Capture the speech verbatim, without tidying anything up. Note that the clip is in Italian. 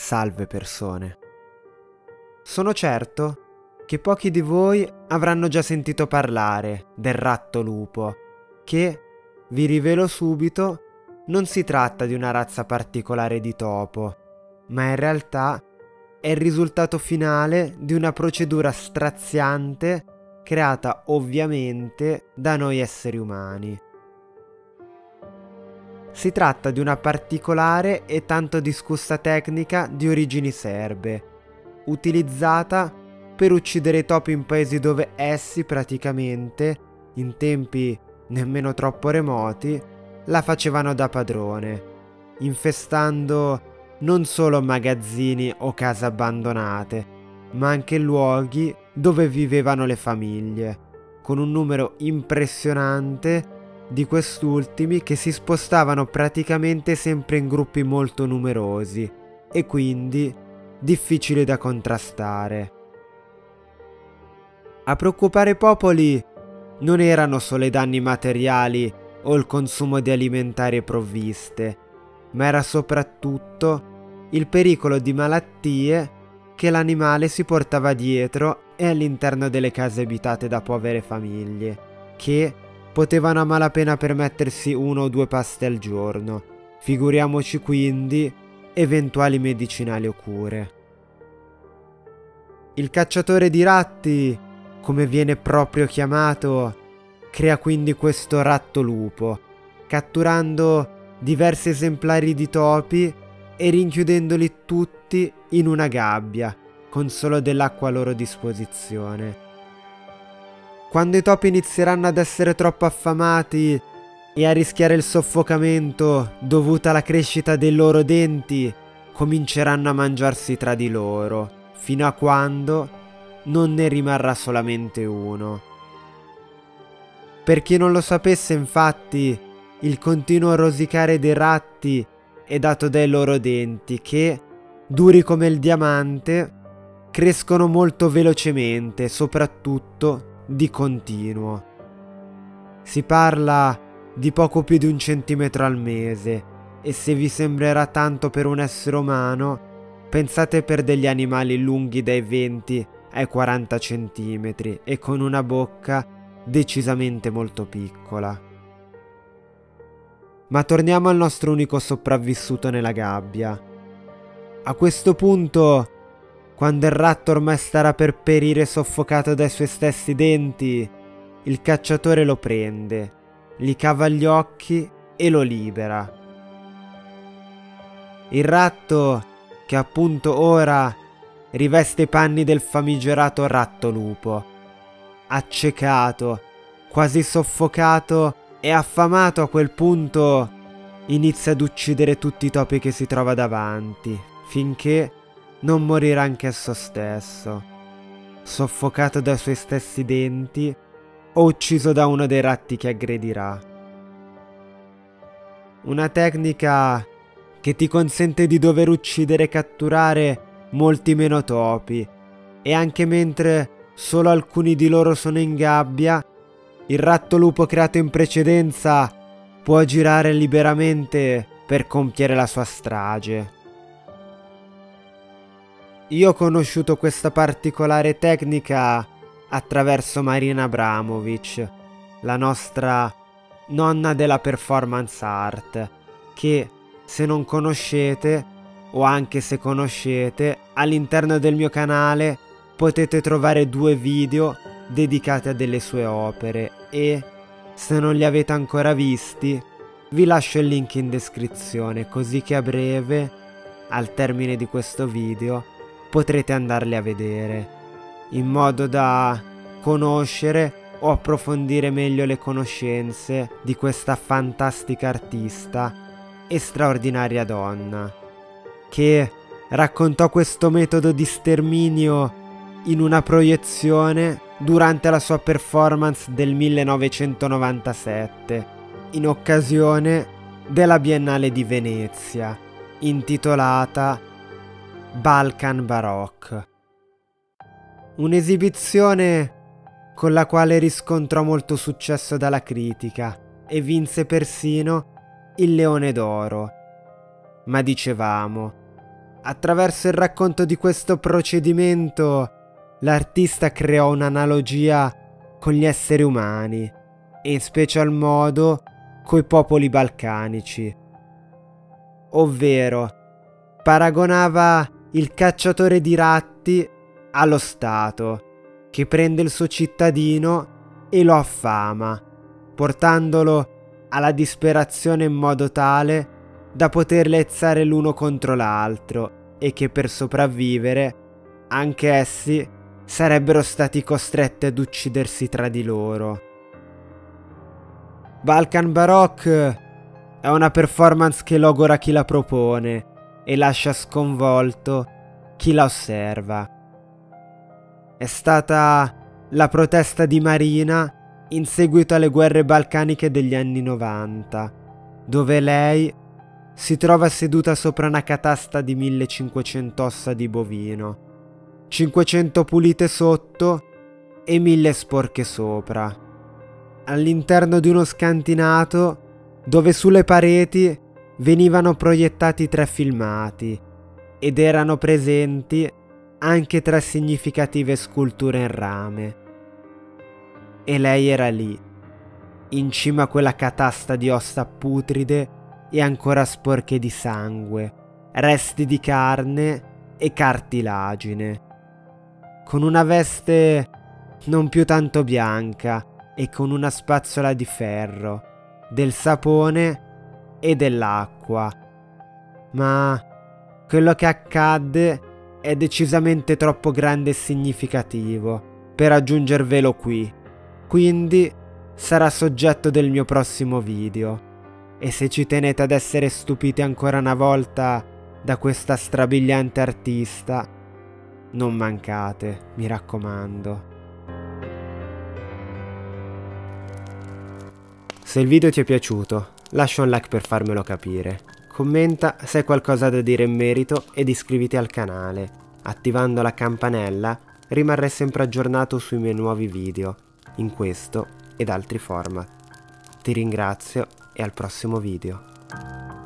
Salve persone. Sono certo che pochi di voi avranno già sentito parlare del ratto lupo, che, vi rivelo subito, non si tratta di una razza particolare di topo, ma in realtà è il risultato finale di una procedura straziante creata ovviamente da noi esseri umani. Si tratta di una particolare e tanto discussa tecnica di origini serbe, utilizzata per uccidere i topi in paesi dove essi praticamente, in tempi nemmeno troppo remoti, la facevano da padrone, infestando non solo magazzini o case abbandonate, ma anche luoghi dove vivevano le famiglie, con un numero impressionante di quest'ultimi che si spostavano praticamente sempre in gruppi molto numerosi e quindi difficili da contrastare. A preoccupare i popoli non erano solo i danni materiali o il consumo di alimentari e provviste, ma era soprattutto il pericolo di malattie che l'animale si portava dietro e all'interno delle case abitate da povere famiglie, che potevano a malapena permettersi uno o due pasti al giorno, figuriamoci quindi eventuali medicinali o cure. Il cacciatore di ratti, come viene proprio chiamato, crea quindi questo ratto lupo, catturando diversi esemplari di topi e rinchiudendoli tutti in una gabbia, con solo dell'acqua a loro disposizione. Quando i topi inizieranno ad essere troppo affamati e a rischiare il soffocamento dovuto alla crescita dei loro denti, cominceranno a mangiarsi tra di loro, fino a quando non ne rimarrà solamente uno. Per chi non lo sapesse, infatti, il continuo rosicare dei ratti è dato dai loro denti che, duri come il diamante, crescono molto velocemente, soprattutto di continuo. Si parla di poco più di un centimetro al mese e se vi sembrerà tanto per un essere umano, pensate per degli animali lunghi dai venti ai quaranta centimetri e con una bocca decisamente molto piccola. Ma torniamo al nostro unico sopravvissuto nella gabbia. A questo punto, quando il ratto ormai starà per perire soffocato dai suoi stessi denti, il cacciatore lo prende, gli cava gli occhi e lo libera. Il ratto, che appunto ora riveste i panni del famigerato ratto lupo, accecato, quasi soffocato e affamato a quel punto, inizia ad uccidere tutti i topi che si trova davanti, finché non morirà anche esso stesso, soffocato dai suoi stessi denti o ucciso da uno dei ratti che aggredirà. Una tecnica che ti consente di dover uccidere e catturare molti meno topi, e anche mentre solo alcuni di loro sono in gabbia, il ratto lupo creato in precedenza può girare liberamente per compiere la sua strage. Io ho conosciuto questa particolare tecnica attraverso Marina Abramovic, la nostra nonna della performance art, che, se non conoscete, o anche se conoscete, all'interno del mio canale potete trovare due video dedicati a delle sue opere e, se non li avete ancora visti, vi lascio il link in descrizione, così che a breve, al termine di questo video, potrete andarli a vedere, in modo da conoscere o approfondire meglio le conoscenze di questa fantastica artista e straordinaria donna, che raccontò questo metodo di sterminio in una proiezione durante la sua performance del millenovecentonovantasette, in occasione della Biennale di Venezia, intitolata Balkan Baroque. Un'esibizione con la quale riscontrò molto successo dalla critica e vinse persino il Leone d'Oro. Ma dicevamo, attraverso il racconto di questo procedimento, l'artista creò un'analogia con gli esseri umani e in special modo coi popoli balcanici, ovvero paragonava il cacciatore di ratti allo Stato che prende il suo cittadino e lo affama, portandolo alla disperazione in modo tale da poter lezzare l'uno contro l'altro e che per sopravvivere anche essi sarebbero stati costretti ad uccidersi tra di loro. Balkan Baroque è una performance che logora chi la propone e lascia sconvolto chi la osserva. È stata la protesta di Marina in seguito alle guerre balcaniche degli anni novanta, dove lei si trova seduta sopra una catasta di millecinquecento ossa di bovino, cinquecento pulite sotto e mille sporche sopra, all'interno di uno scantinato dove sulle pareti venivano proiettati tre filmati ed erano presenti anche tre significative sculture in rame. E lei era lì, in cima a quella catasta di ossa putride e ancora sporche di sangue, resti di carne e cartilagine, con una veste non più tanto bianca e con una spazzola di ferro, del sapone e dell'acqua. Ma quello che accadde è decisamente troppo grande e significativo per aggiungervelo qui, quindi sarà soggetto del mio prossimo video. E se ci tenete ad essere stupiti ancora una volta da questa strabiliante artista, non mancate, mi raccomando. Se il video ti è piaciuto, lascia un like per farmelo capire, commenta se hai qualcosa da dire in merito ed iscriviti al canale. Attivando la campanella rimarrai sempre aggiornato sui miei nuovi video, in questo ed altri format. Ti ringrazio e al prossimo video.